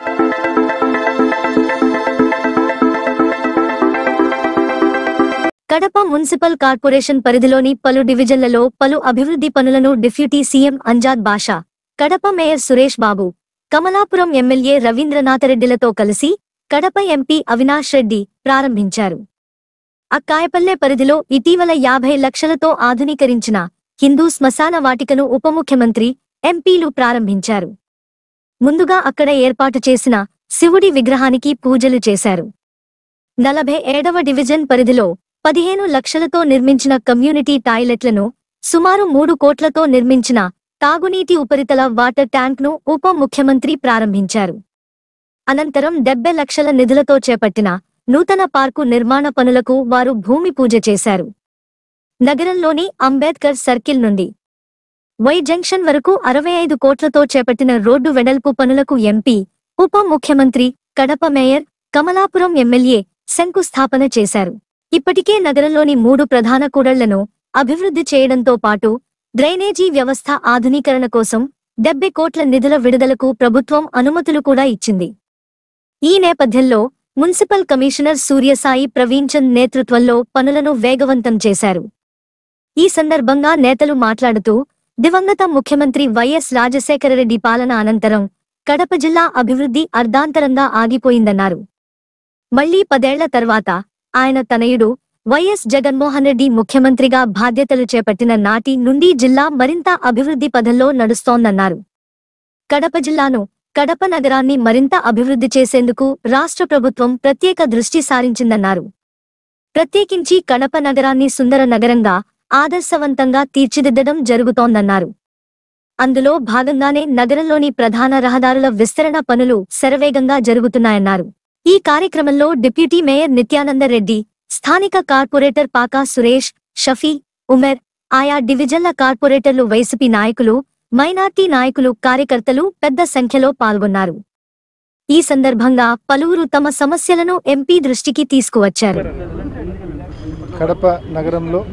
Kadapa municipal corporation పరిధిలోని పలు డివిజన్లలో పలు అభివృద్ధి పనులను deputy CM Amjad Basha, Kadapa mayor Suresh Babu, Kamalapuram MLA రవీంద్రనాథరెడ్డిలతో కలిసి కడప ఎంపీ అవినాష్ రెడ్డి ప్రారంభించారు. అక్కాయపల్లె పరిధిలో ఇటీవల 50 లక్షలతో ఆధునీకరించిన హిందూ శ్మశాన వాటికను ఉప ముఖ్యమంత్రి, ఎంపీలు ప్రారంభించారు. ముందుగా అక్కడ ఏర్పాటు చేసిన శివుడి విగ్రహానికి పూజలు చేశారు. 47వ డివిజన్ పరిధిలో 15 లక్షలతో నిర్మించిన కమ్యూనిటీ టాయిలెట్లను, సుమారు 3 కోట్లతో నిర్మించిన తాగునీటి ఉపరితల వాటర్ ట్యాంక్ను ఉప ముఖ్యమంత్రి ప్రారంభించారు. అనంతరం 70 లక్షల నిధులతో చేపట్టిన నూతన పార్కు నిర్మాణ పనులకు వారు భూమి పూజ చేశారు. నగరంలోని అంబేద్కర్ సర్కిల్ నుండి వై జంక్షన్ వరకు 65 కోట్లతో చేపట్టిన రోడ్డు వెడల్పు పనులకు ఎంపీ, ఉప ముఖ్యమంత్రి, కడప మేయర్, కమలాపురం ఎమ్మెల్యే శంకుస్థాపన చేశారు. ఇప్పటికే నగరంలోని 3 ప్రధాన కూడళ్లను అభివృద్ధి చేయడంతో పాటు డ్రైనేజీ వ్యవస్థ ఆధునీకరణ కోసం 70 కోట్ల నిధుల విడుదలకు ప్రభుత్వం అనుమతులు కూడా ఇచ్చింది. ఈ నేపథ్యంలో మున్సిపల్ కమిషనర్ సూర్యసాయి ప్రవీణ్చంద్ నేతృత్వంలో పనులను వేగవంతం చేశారు. ఈ సందర్భంగా నేతలు మాట్లాడుతూ, దివంగత ముఖ్యమంత్రి వైఎస్ రాజశేఖరరెడ్డి పాలన అనంతరం కడప జిల్లా అభివృద్ధి అర్ధాంతరంగా ఆగిపోయిందన్నారు. మళ్లీ 10 ఏళ్ల తర్వాత ఆయన తనయుడు వైఎస్ జగన్మోహన్ రెడ్డి ముఖ్యమంత్రిగా బాధ్యతలు చేపట్టిన నాటి నుండి జిల్లా మరింత అభివృద్ధి పథంలో నడుస్తోందన్నారు. కడప జిల్లాను, కడప నగరాన్ని మరింత అభివృద్ధి చేసేందుకు రాష్ట్ర ప్రభుత్వం ప్రత్యేక దృష్టి సారించిందన్నారు. ప్రత్యేకించి కడప నగరాన్ని సుందర నగరంగా, ఆదర్శవంతంగా తీర్చిదిద్దడం జరుగుతోందన్నారు. అందులో భాగంగానే నగరంలోని ప్రధాన రహదారుల విస్తరణ పనులు శరవేగంగా జరుగుతున్నాయన్నారు. ఈ కార్యక్రమంలో డిప్యూటీ మేయర్ నిత్యానందరెడ్డి, స్థానిక కార్పొరేటర్ పాకా సురేష్, షఫీ, ఉమెర్, ఆయా డివిజన్ల కార్పొరేటర్లు, వైసీపీ నాయకులు, మైనార్టీ నాయకులు, కార్యకర్తలు పెద్ద సంఖ్యలో పాల్గొన్నారు. ఈ సందర్భంగా పలువురు తమ సమస్యలను ఎంపీ దృష్టికి తీసుకువచ్చారు. కడప నగరంలో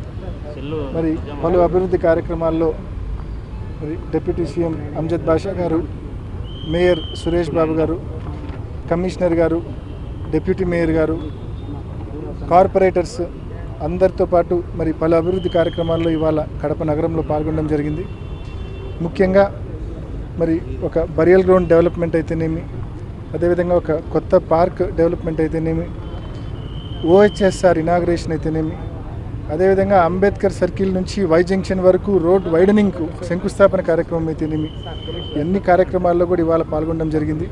మరి పలు అభివృద్ధి కార్యక్రమాల్లో డిప్యూటీ సీఎం అంజద్ బాషా గారు, మేయర్ సురేష్ బాబు గారు, కమిషనర్ గారు, డిప్యూటీ మేయర్ గారు, కార్పొరేటర్స్ అందరితో పాటు మరి పలు అభివృద్ధి కార్యక్రమాల్లో ఇవాళ కడప నగరంలో పాల్గొనడం జరిగింది. ముఖ్యంగా మరి ఒక బరియల్ గ్రౌండ్ డెవలప్మెంట్ అయితేనేమి, అదేవిధంగా ఒక కొత్త పార్క్ డెవలప్మెంట్ అయితేనేమి, ఓహెచ్ఎస్ఆర్ ఇనాగ్రేషన్ అయితేనేమి, అదేవిధంగా అంబేద్కర్ సర్కిల్ నుంచి వై జంక్షన్ వరకు రోడ్ వైడనింగ్కు శంకుస్థాపన కార్యక్రమం అయితేనేమి, ఎన్ని కార్యక్రమాల్లో కూడా ఇవాళ పాల్గొనడం జరిగింది.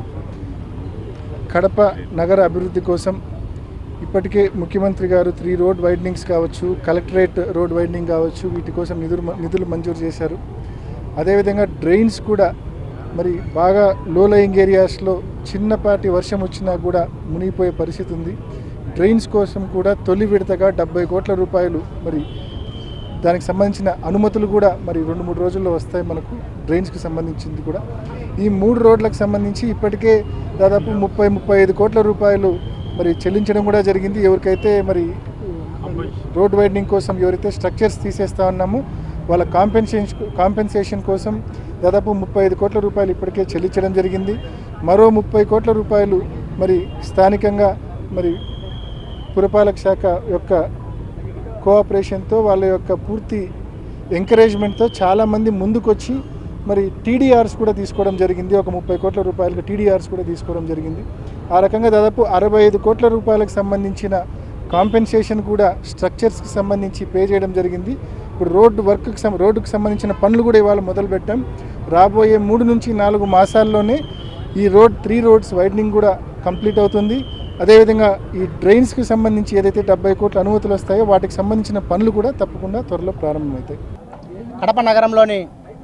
కడప నగర అభివృద్ధి కోసం ఇప్పటికే ముఖ్యమంత్రి గారు 3 రోడ్ వైడనింగ్స్ కావచ్చు, కలెక్టరేట్ రోడ్ వైడనింగ్ కావచ్చు, వీటి కోసం నిధులు మంజూరు చేశారు. అదేవిధంగా డ్రైన్స్ కూడా మరి బాగా లో లయింగ్ ఏరియాస్లో చిన్నపాటి వర్షం వచ్చినా కూడా మునిగిపోయే పరిస్థితి ఉంది. డ్రైన్స్ కోసం కూడా తొలి విడతగా 70 కోట్ల రూపాయలు మరి దానికి సంబంధించిన అనుమతులు కూడా మరి 2-3 రోజుల్లో వస్తాయి. మనకు డ్రైన్స్కి సంబంధించింది కూడా ఈ 3 రోడ్లకు సంబంధించి ఇప్పటికే దాదాపు 30-35 కోట్ల రూపాయలు మరి చెల్లించడం కూడా జరిగింది. ఎవరికైతే మరి రోడ్ వైడనింగ్ కోసం ఎవరైతే స్ట్రక్చర్స్ తీసేస్తా ఉన్నామో వాళ్ళ కాంపెన్సేషన్ కోసం దాదాపు 35 కోట్ల రూపాయలు ఇప్పటికే చెల్లించడం జరిగింది. మరో 30 కోట్ల రూపాయలు మరి స్థానికంగా మరి పురపాలక శాఖ యొక్క కోఆపరేషన్తో, వాళ్ళ యొక్క పూర్తి ఎంకరేజ్మెంట్తో చాలామంది ముందుకొచ్చి మరి టీడీఆర్స్ కూడా తీసుకోవడం జరిగింది. ఒక 30 కోట్ల రూపాయలకు టీడీఆర్స్ కూడా తీసుకోవడం జరిగింది. ఆ రకంగా దాదాపు 65 కోట్ల రూపాయలకు సంబంధించిన కాంపెన్సేషన్ కూడా స్ట్రక్చర్స్కి సంబంధించి పే చేయడం జరిగింది. ఇప్పుడు రోడ్డుకు సంబంధించిన పనులు కూడా ఇవాళ మొదలుపెట్టాం. రాబోయే 3 నుంచి 4 మాసాల్లోనే ఈ 3 రోడ్స్ వైడనింగ్ కూడా కంప్లీట్ అవుతుంది. అదేవిధంగా ఈ డ్రైన్స్కి సంబంధించి ఏదైతే 70 కోట్ల అనుమతులు వస్తాయో వాటికి సంబంధించిన పనులు కూడా తప్పకుండా త్వరలో ప్రారంభమవుతాయి. కడప నగరంలోని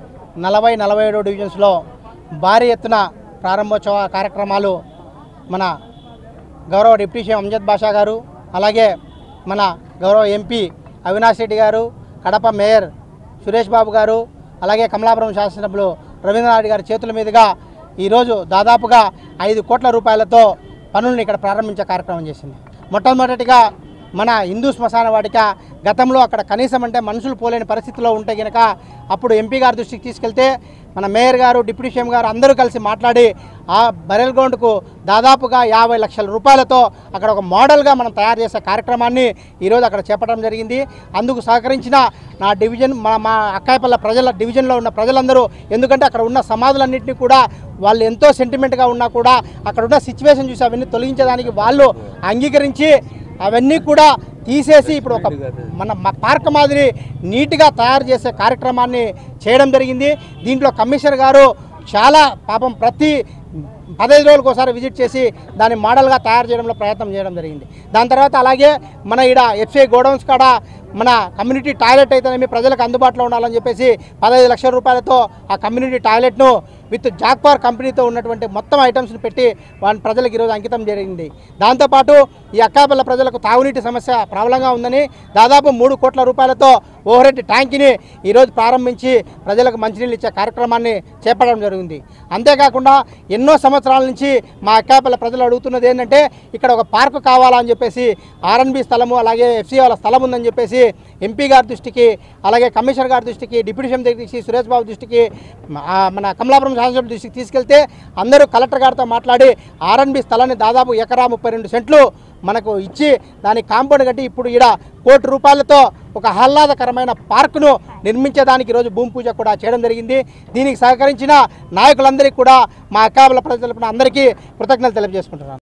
40-47 డివిజన్స్లో భారీ ఎత్తున ప్రారంభోత్సవ కార్యక్రమాలు మన గౌరవ డిప్యూటీ సీఎం అంజద్ బాషా గారు, అలాగే మన గౌరవ ఎంపీ అవినాష్ రెడ్డి గారు, కడప మేయర్ సురేష్ బాబు గారు, అలాగే కమలాపురం శాసనసభ్యులు రవీంద్రనాథ్ గారి చేతుల మీదుగా ఈరోజు దాదాపుగా 5 కోట్ల రూపాయలతో పనులను ఇక్కడ ప్రారంభించే కార్యక్రమం చేసింది. మొట్టమొదటిగా మన హిందూ శ్మశాన వాటిక గతంలో అక్కడ కనీసం అంటే మనుషులు పోలేని పరిస్థితిలో ఉంటే కనుక అప్పుడు ఎంపీ గారి దృష్టికి తీసుకెళ్తే మన మేయర్ గారు డిప్యూటీ సీఎం గారు అందరూ కలిసి మాట్లాడి ఆ బరియల్ గ్రౌండ్కు దాదాపుగా 50 లక్షల రూపాయలతో అక్కడ ఒక మోడల్గా మనం తయారు చేసే కార్యక్రమాన్ని ఈరోజు అక్కడ చేపట్టడం జరిగింది. అందుకు సహకరించిన నా డివిజన్ మా అక్కాయపల్ల ప్రజల డివిజన్లో ఉన్న ప్రజలందరూ, ఎందుకంటే అక్కడ ఉన్న సమాధులన్నింటినీ కూడా వాళ్ళు ఎంతో సెంటిమెంట్గా ఉన్నా కూడా అక్కడ ఉన్న సిచ్యువేషన్ చూసి అవన్నీ తొలగించేదానికి వాళ్ళు అంగీకరించి అవన్నీ కూడా తీసేసి ఇప్పుడు ఒక మన పార్క్ మాదిరి నీట్గా తయారు చేసే కార్యక్రమాన్ని చేయడం జరిగింది. దీంట్లో కమిషనర్ గారు చాలా పాపం ప్రతి 15 రోజులకు ఒకసారి విజిట్ చేసి దాన్ని మోడల్గా తయారు చేయడంలో ప్రయత్నం చేయడం జరిగింది. దాని తర్వాత అలాగే మన ఈడ ఎఫ్సిఐ గోడౌన్స్ కాడ మన కమ్యూనిటీ టాయిలెట్ అయితేనేమి ప్రజలకు అందుబాటులో ఉండాలని చెప్పేసి 15 లక్షల రూపాయలతో ఆ కమ్యూనిటీ టాయిలెట్ను విత్ జాక్పార్ కంపెనీతో ఉన్నటువంటి మొత్తం ఐటమ్స్ని పెట్టి వాళ్ళ ప్రజలకు ఈరోజు అంకితం జరిగింది. దాంతోపాటు ఈ అక్కాయపల్ల ప్రజలకు తాగునీటి సమస్య ప్రబలంగా ఉందని దాదాపు 3 కోట్ల రూపాయలతో ఓవర్ హెడ్ ట్యాంక్ని ఈరోజు ప్రారంభించి ప్రజలకు మంచినీళ్ళు ఇచ్చే కార్యక్రమాన్ని చేపట్టడం జరిగింది. అంతేకాకుండా ఎన్నో సంవత్సరాల నుంచి మా అక్కాయపల్ల ప్రజలు అడుగుతున్నది ఏంటంటే ఇక్కడ ఒక పార్కు కావాలని చెప్పేసి ఆర్ఎన్బి స్థలము అలాగే ఎఫ్సీ వాళ్ళ స్థలం ఉందని చెప్పేసి ఎంపీ గారి దృష్టికి అలాగే కమిషనర్ గారి దృష్టికి డిప్యూటీ సీఎం దగ్గరికి సురేష్ బాబు దృష్టికి మన కమలాపురం శాసనసభ దృష్టికి తీసుకెళ్తే అందరూ కలెక్టర్ గారితో మాట్లాడి ఆర్ఎన్బి స్థలాన్ని దాదాపు ఎకరా 32 సెంట్లు మనకు ఇచ్చి దానికి కాంపౌండ్ కట్టి ఇప్పుడు ఈడ 1 కోటి రూపాయలతో ఒక ఆహ్లాదకరమైన పార్కును నిర్మించేదానికి ఈరోజు భూమి పూజ కూడా చేయడం జరిగింది. దీనికి సహకరించిన నాయకులందరికీ కూడా మా అక్కాయపల్ల ప్రజల తరపున అందరికీ కృతజ్ఞతలు తెలియజేసుకుంటున్నాను.